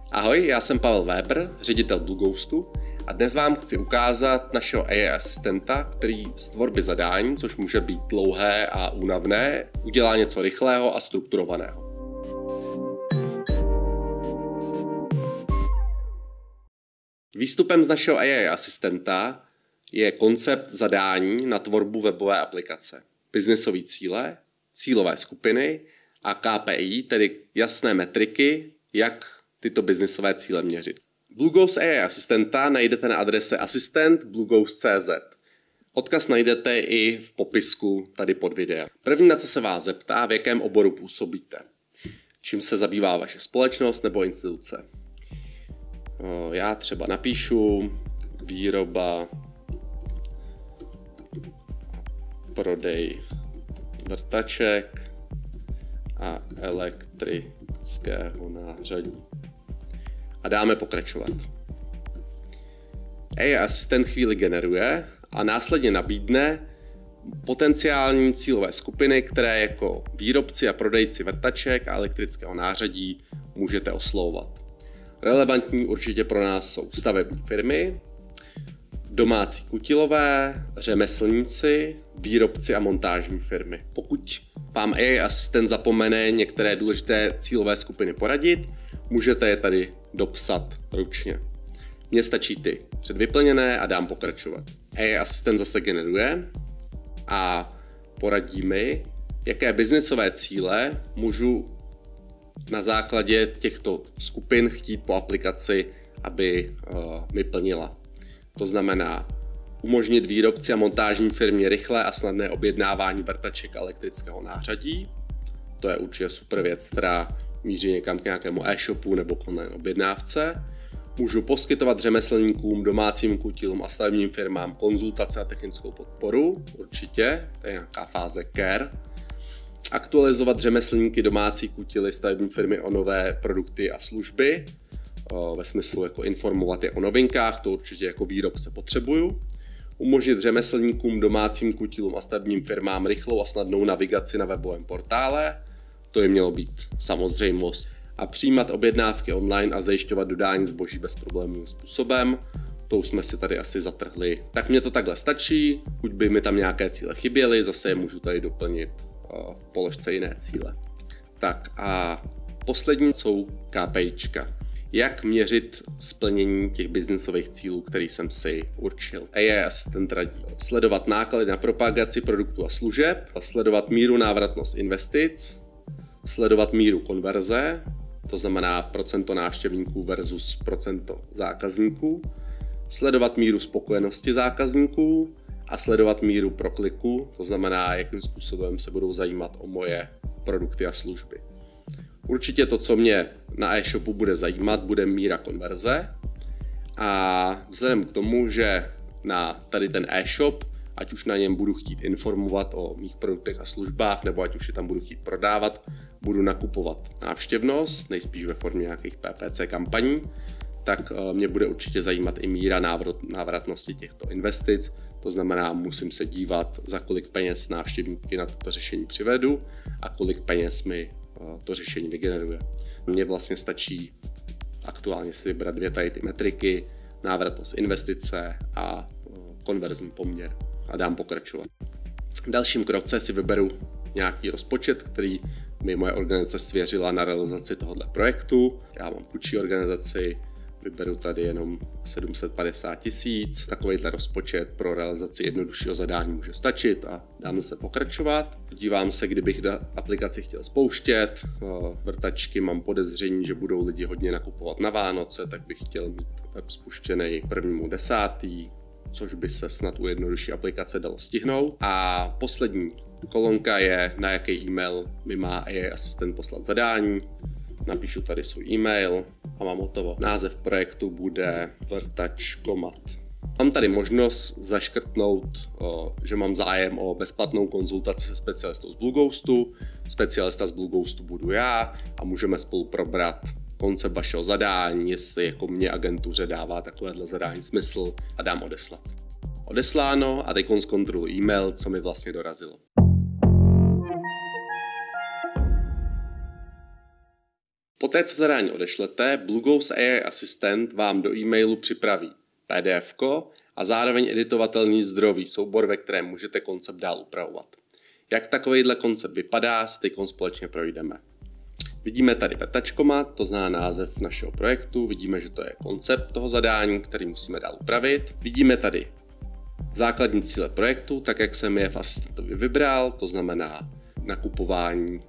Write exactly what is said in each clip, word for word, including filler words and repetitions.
Ahoj, já jsem Pavel Weber, ředitel BlueGhostu a dnes vám chci ukázat našeho A I asistenta, který z tvorby zadání, což může být dlouhé a únavné, udělá něco rychlého a strukturovaného. Výstupem z našeho A I asistenta je koncept zadání na tvorbu webové aplikace, biznesové cíle, cílové skupiny a K P I, tedy jasné metriky, jak tyto biznesové cíle měřit. BlueGhost A I asistenta najdete na adrese asistent tečka blueghost tečka cz. Odkaz najdete i v popisku tady pod videem. První, na co se vás zeptá, v jakém oboru působíte, čím se zabývá vaše společnost nebo instituce. Já třeba napíšu výroba, prodej vrtaček a elektrického nářadí. A dáme pokračovat. A I asistent chvíli generuje a následně nabídne potenciální cílové skupiny, které jako výrobci a prodejci vrtaček a elektrického nářadí můžete oslovovat. Relevantní určitě pro nás jsou stavební firmy, domácí kutilové, řemeslníci, výrobci a montážní firmy. Pokud vám A I asistent zapomene některé důležité cílové skupiny poradit, můžete je tady dopsat ručně. Mně stačí ty předvyplněné a dám pokračovat. A I asistent zase generuje a poradí mi, jaké biznesové cíle můžu na základě těchto skupin chtít po aplikaci, aby uh, mi plnila. To znamená umožnit výrobci a montážní firmě rychlé a snadné objednávání vrtaček a elektrického nářadí. To je určitě super věc, která míří někam k nějakému e-shopu nebo k online objednávce. Můžu poskytovat řemeslníkům, domácím kutilům a stavebním firmám konzultace a technickou podporu, určitě, to je nějaká fáze care. Aktualizovat řemeslníky, domácí kutily, stavební firmy o nové produkty a služby, ve smyslu jako informovat je o novinkách, to určitě jako výrobce potřebuju. Umožnit řemeslníkům, domácím kutilům a stavebním firmám rychlou a snadnou navigaci na webovém portále, to je mělo být samozřejmost. A přijímat objednávky online a zajišťovat dodání zboží bezproblémovým způsobem, to už jsme si tady asi zatrhli. Tak mně to takhle stačí, pokud by mi tam nějaké cíle chyběly, zase je můžu tady doplnit v položce jiné cíle. Tak a poslední jsou KPIčka. Jak měřit splnění těch biznesových cílů, který jsem si určil. A I asistent radí sledovat náklady na propagaci produktů a služeb, sledovat míru návratnost investic, sledovat míru konverze, to znamená procento návštěvníků versus procento zákazníků, sledovat míru spokojenosti zákazníků a sledovat míru prokliku, to znamená, jakým způsobem se budou zajímat o moje produkty a služby. Určitě to, co mě na e-shopu bude zajímat, bude míra konverze a vzhledem k tomu, že na tady ten e-shop, ať už na něm budu chtít informovat o mých produktech a službách, nebo ať už je tam budu chtít prodávat, budu nakupovat návštěvnost, nejspíš ve formě nějakých P P C kampaní, tak mě bude určitě zajímat i míra návratnosti těchto investic. To znamená, musím se dívat, za kolik peněz návštěvníky na toto řešení přivedu a kolik peněz mi to řešení vygeneruje. Mně vlastně stačí aktuálně si vybrat dvě tady ty metriky, návratnost investice a konverzní poměr a dám pokračovat. V dalším kroce si vyberu nějaký rozpočet, který mi moje organizace svěřila na realizaci tohoto projektu. Já mám chudší organizaci, vyberu tady jenom sedm set padesát tisíc. Takovýhle rozpočet pro realizaci jednoduššího zadání může stačit a dám se pokračovat. Podívám se, kdybych aplikaci chtěl spouštět. Vrtačky mám podezření, že budou lidi hodně nakupovat na Vánoce, tak bych chtěl mít web spuštěný prvnímu desátý, což by se snad u jednodušší aplikace dalo stihnout. A poslední kolonka je, na jaký e-mail mi má A I asistent poslat zadání. Napíšu tady svůj e-mail a mám hotovo. Název projektu bude vrtačkomat. Mám tady možnost zaškrtnout, že mám zájem o bezplatnou konzultaci se specialistou z BlueGhostu. Specialista z BlueGhostu budu já a můžeme spolu probrat koncept vašeho zadání, jestli jako mě agentuře dává takovéhle zadání smysl a dám odeslat. Odesláno a teď zkontroluji e-mail, co mi vlastně dorazilo. Poté, co zadání odešlete, BlueGhost A I Assistant vám do e-mailu připraví P D F ko a zároveň editovatelný zdrojový soubor, ve kterém můžete koncept dál upravovat. Jak takovýhle koncept vypadá, si teď společně projdeme. Vidíme tady vrtačkoma, to znamená název našeho projektu, vidíme, že to je koncept toho zadání, který musíme dál upravit. Vidíme tady základní cíle projektu, tak jak jsem je v asistentovi vybral, to znamená nakupování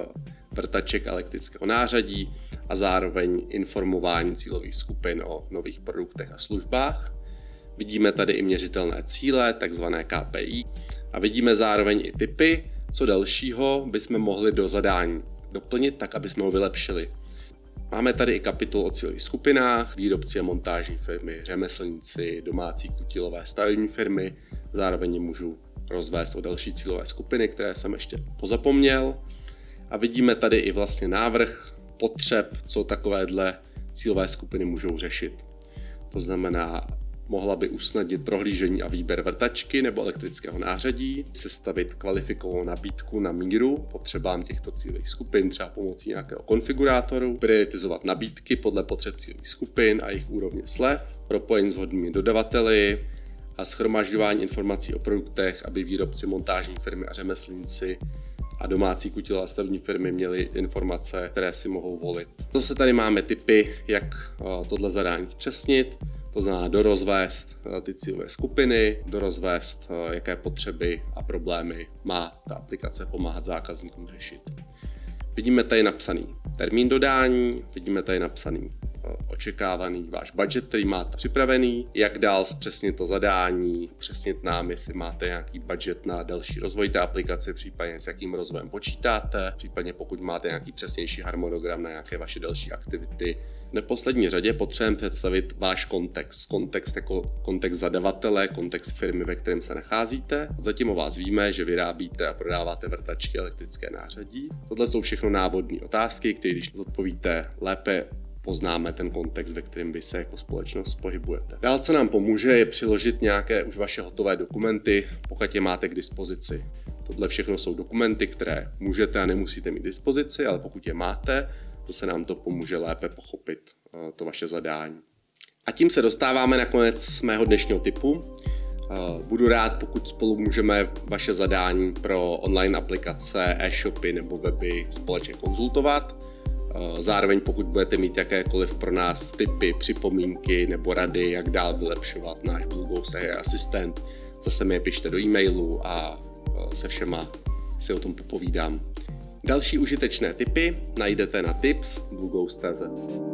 vrtaček elektrického nářadí a zároveň informování cílových skupin o nových produktech a službách. Vidíme tady i měřitelné cíle, takzvané K P I, a vidíme zároveň i tipy, co dalšího bychom mohli do zadání doplnit, tak aby jsme ho vylepšili. Máme tady i kapitolu o cílových skupinách, výrobci a montážní firmy, řemeslníci, domácí kutilové stavební firmy, zároveň můžu rozvést o další cílové skupiny, které jsem ještě pozapomněl. A vidíme tady i vlastně návrh potřeb, co takovéhle cílové skupiny můžou řešit. To znamená, mohla by usnadnit prohlížení a výběr vrtačky nebo elektrického nářadí, sestavit kvalifikovanou nabídku na míru potřebám těchto cílových skupin, třeba pomocí nějakého konfigurátoru, prioritizovat nabídky podle potřeb cílových skupin a jejich úrovně slev, propojení s vhodnými dodavateli a shromažďování informací o produktech, aby výrobci, montážní firmy a řemeslníci a domácí kutilové stavební firmy měly informace, které si mohou volit. Zase tady máme tipy, jak tohle zadání zpřesnit. To znamená dorozvést ty cílové skupiny, dorozvést, jaké potřeby a problémy má ta aplikace pomáhat zákazníkům řešit. Vidíme tady napsaný termín dodání, vidíme tady napsaný očekávaný váš budget, který máte připravený, jak dál zpřesnit to zadání, přesnit nám, jestli máte nějaký budget na další rozvoj té aplikace, případně s jakým rozvojem počítáte, případně pokud máte nějaký přesnější harmonogram na nějaké vaše další aktivity. V neposlední řadě potřebujeme představit váš kontext. Kontext jako kontext zadavatele, kontext firmy, ve kterém se nacházíte. Zatím o vás víme, že vyrábíte a prodáváte vrtačky, elektrické nářadí. Tohle jsou všechno návodní otázky, které když odpovíte lépe, poznáme ten kontext, ve kterém vy se jako společnost pohybujete. Dál, co nám pomůže, je přiložit nějaké už vaše hotové dokumenty, pokud je máte k dispozici. Tohle všechno jsou dokumenty, které můžete a nemusíte mít k dispozici, ale pokud je máte, zase nám to pomůže lépe pochopit to vaše zadání. A tím se dostáváme na konec mého dnešního tipu. Budu rád, pokud spolu můžeme vaše zadání pro online aplikace, e-shopy nebo weby společně konzultovat. Zároveň pokud budete mít jakékoliv pro nás tipy, připomínky nebo rady, jak dál vylepšovat náš BlueGhost A I Assistant, zase mi je pište do e-mailu a se všema si o tom popovídám. Další užitečné tipy najdete na tips tečka blueghost tečka cz.